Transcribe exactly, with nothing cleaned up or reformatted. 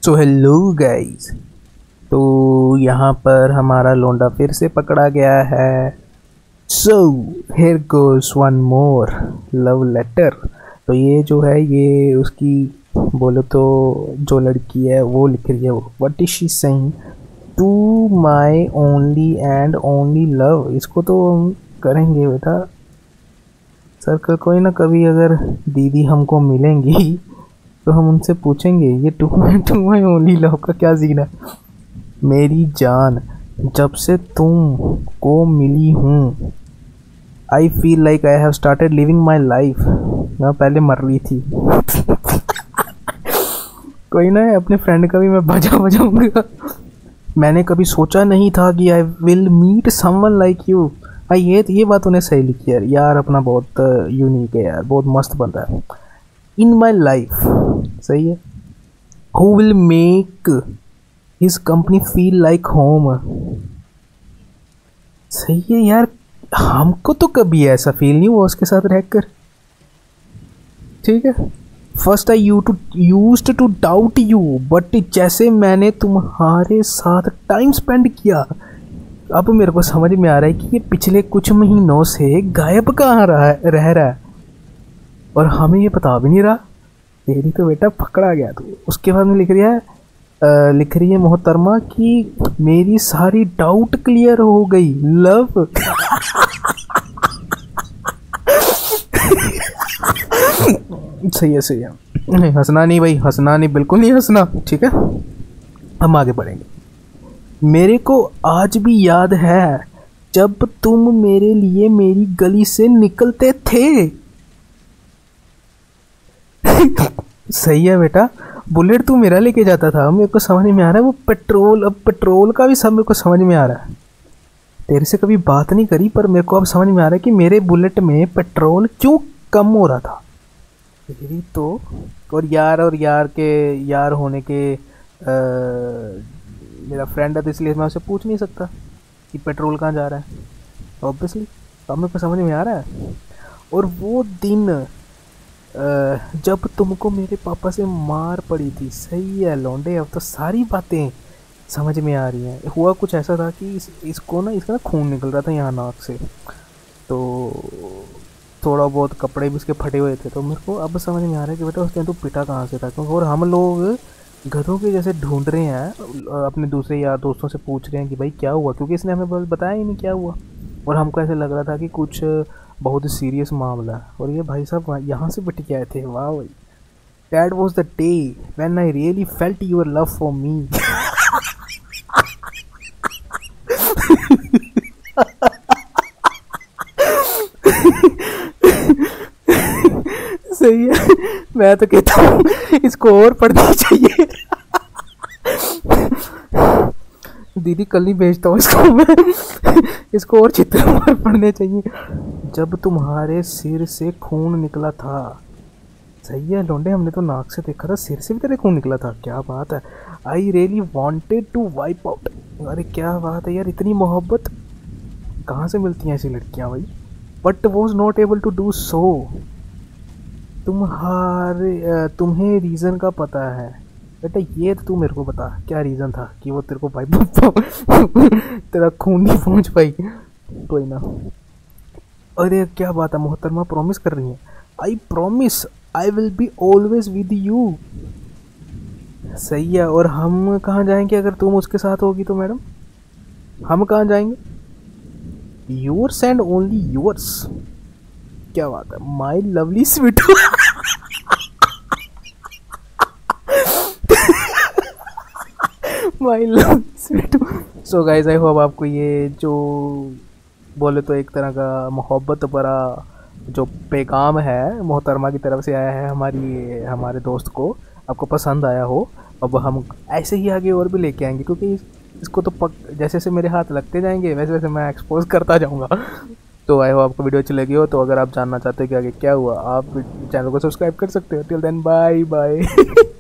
So hello guys. तो यहाँ पर हमारा लोंडा फिर से पकड़ा गया है। So here goes one more love letter. तो ये जो है ये उसकी बोलो तो जो लड़की है वो लिख रही है। What is she saying to my only and only love. इसको तो हम करेंगे बेटा सर्कल। कोई ना कभी अगर दीदी हमको मिलेंगी तो हम उनसे पूछेंगे ये to my to my only love का क्या सीन है। मेरी जान जब से तुम को मिली हूँ I feel like I have started living my life. मैं पहले मर रही थी। कोई ना अपने फ्रेंड का भी मैं बजा बजाऊंगा। मैंने कभी सोचा नहीं था कि I will meet someone like you. I ये ये बात उन्हें सही लिखी है यार। अपना बहुत यूनिक है यार, बहुत मस्त बन रहा है। इन माई लाइफ सही है। Who will make his company feel like home. सही है यार। हमको तो कभी ऐसा फील नहीं हुआ उसके साथ रहकर। ठीक है। First I you to used to doubt you but जैसे मैंने तुम्हारे साथ टाइम स्पेंड किया अब मेरे को समझ में आ रहा है कि ये पिछले कुछ महीनों से गायब कहाँ रहा रह रहा है और हमें ये पता भी नहीं रहा। तेरी तो बेटा पकड़ा गया तू। उसके बाद में लिख रही है आ, लिख रही है मोहतरमा कि मेरी सारी डाउट क्लियर हो गई लव। सही है सही है। नहीं हंसना नहीं भाई, हंसना नहीं, बिल्कुल नहीं हंसना। ठीक है हम आगे बढ़ेंगे। मेरे को आज भी याद है जब तुम मेरे लिए मेरी गली से निकलते थे। सही है बेटा। बुलेट तू मेरा लेके जाता था। मेरे को समझ में आ रहा है वो पेट्रोल, अब पेट्रोल का भी सब मेरे को समझ में आ रहा है। तेरे से कभी बात नहीं करी पर मेरे को अब समझ में आ रहा है कि मेरे बुलेट में पेट्रोल क्यों कम हो रहा था। तेरी तो और यार और यार के यार होने के आ, मेरा फ्रेंड है तो इसलिए मैं उसे पूछ नहीं सकता कि पेट्रोल कहाँ जा रहा है। ऑब्वियसली अब मेरे को समझ में आ रहा है। और वो दिन जब तुमको मेरे पापा से मार पड़ी थी। सही है लौंडे, अब तो सारी बातें समझ में आ रही हैं। हुआ कुछ ऐसा था कि इस, इसको ना इसका ना खून निकल रहा था यहाँ नाक से। तो थोड़ा बहुत कपड़े भी इसके फटे हुए थे। तो मेरे को अब समझ में आ रहा है कि बेटा उस टाइम तो पिटा कहाँ से था। और हम लोग गधों के जैसे ढूंढ रहे हैं, अपने दूसरे यार दोस्तों से पूछ रहे हैं कि भाई क्या हुआ, क्योंकि इसने हमें बस बताया ही नहीं क्या हुआ। और हमको ऐसे लग रहा था कि कुछ बहुत ही सीरियस मामला है। और ये भाई साहब यहाँ से पिट के आए थे। वाह भाई। That was the day when I really felt your love for me. सही है। मैं तो कहता हूँ इसको और पढ़नी चाहिए। दीदी कल ही भेजता हूँ इसको मैं। इसको और चित्र मार पढ़ने चाहिए। जब तुम्हारे सिर से खून निकला था। सही है लौंडे, हमने तो नाक से देखा था, सिर से भी तेरे खून निकला था। क्या बात है। I really wanted to wipe out. अरे क्या बात है यार, इतनी मोहब्बत कहाँ से मिलती हैं ऐसी लड़कियाँ भाई। But was not able to do so. तुम्हारे तुम्हें रीज़न का पता है बेटा। ये तो तू मेरे को बता क्या रीज़न था कि वो तेरे को भाई तेरा खून नहीं पहुंच पाई। कोई ना। अरे क्या बात है, मोहतरमा प्रॉमिस कर रही है। I promise I will be always with you. सही है। और हम कहाँ जाएंगे अगर तुम उसके साथ होगी तो मैडम? हम कहाँ जाएंगे? Yours and only yours. क्या बात है my lovely sweet. My love sweet. So guys I hope आपको ये जो बोले तो एक तरह का मोहब्बत भरा जो पैगाम है मोहतरमा की तरफ से आया है हमारी हमारे दोस्त को, आपको पसंद आया हो। अब हम ऐसे ही आगे और भी लेके आएंगे क्योंकि इसको तो पक जैसे जैसे मेरे हाथ लगते जाएंगे वैसे वैसे मैं एक्सपोज करता जाऊंगा। तो आई होप आपको वीडियो अच्छी लगी हो। तो अगर आप जानना चाहते हो कि आगे क्या हुआ आप चैनल को सब्सक्राइब कर सकते हो। Till then bye bye.